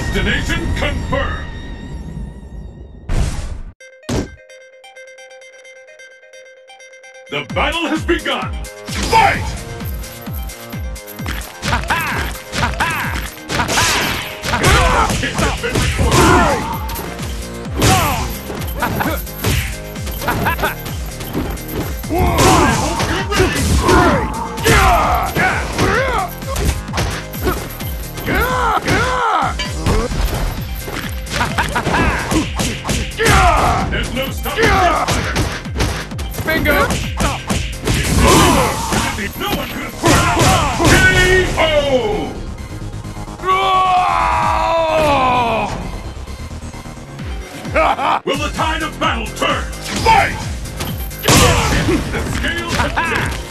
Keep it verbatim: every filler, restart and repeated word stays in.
Destination confirmed! The battle has begun! Fight! Ha ha! Ha ha! Ha ha! Hit has been recorded! There's no stopping this! Bingo! No one could have K O! Will the tide of battle turn? Fight! The scales have tipped!